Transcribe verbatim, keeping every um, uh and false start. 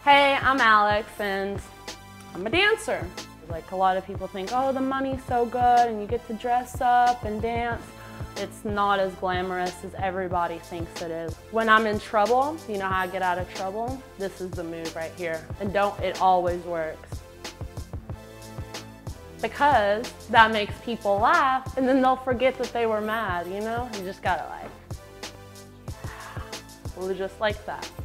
Hey, I'm Alex and I'm a dancer. Like a lot of people think, oh, the money's so good and you get to dress up and dance. It's not as glamorous as everybody thinks it is. When I'm in trouble, you know how I get out of trouble? This is the move right here. And don't, it always works. Because that makes people laugh and then they'll forget that they were mad, you know? You just gotta like, well, just like that.